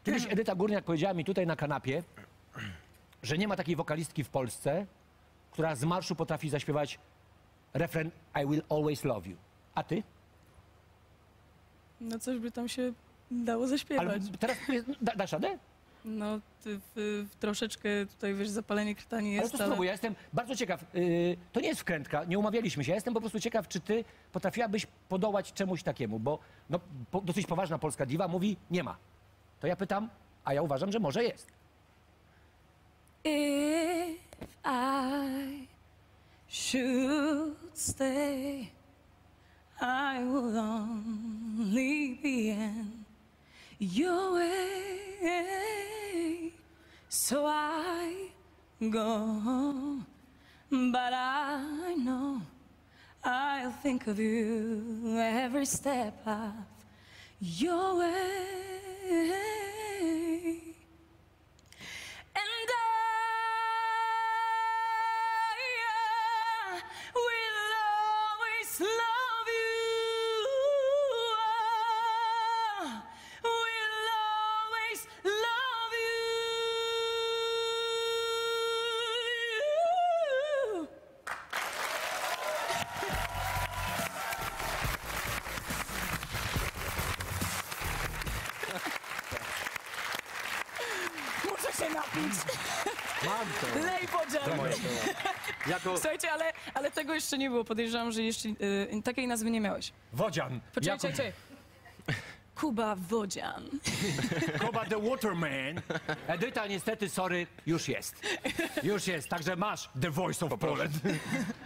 Kiedyś Edyta Górniak powiedziała mi tutaj na kanapie, że nie ma takiej wokalistki w Polsce, która z marszu potrafi zaśpiewać refren I will always love you. A ty? No coś by tam się dało Ale zaśpiewać. teraz dasz radę? No ty troszeczkę tutaj, wiesz, zapalenie krtani Ale jest, to spróbuj, ja jestem bardzo ciekaw. To nie jest wkrętka, nie umawialiśmy się. Ja jestem po prostu ciekaw, czy ty potrafiłabyś podołać czemuś takiemu, bo no, dosyć poważna polska diwa mówi nie ma. To ja pytam, a ja uważam, że może jest. If I should stay, I would only be in your way. So I go, but I know I'll think of you every step of your way. And I will always love you. Will always love you. Muszę się napić. Mam to. Lej podział. Jako... Słuchajcie, ale tego jeszcze nie było. Podejrzewam, że jeszcze takiej nazwy nie miałeś. Wodzian. Poczekajcie. Kuba Wodzian. Kuba the Waterman. Edyta, niestety, sorry, już jest. Już jest, także masz The Voice of Poland.